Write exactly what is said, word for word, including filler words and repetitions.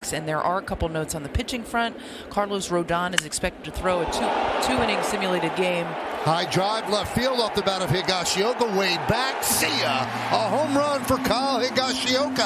And there are a couple notes on the pitching front. Carlos Rodon is expected to throw a two, two inning simulated game. High drive left field off the bat of Higashioka. Way back. See ya. A home run for Kyle Higashioka.